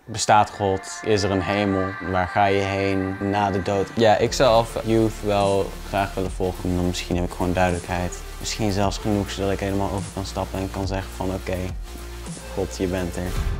Bestaat God? Is er een hemel? Waar ga je heen na de dood? Ja, ik zou Youth wel graag willen volgen. Dan misschien heb ik gewoon duidelijkheid. Misschien zelfs genoeg zodat ik helemaal over kan stappen en kan zeggen van oké, God, je bent er.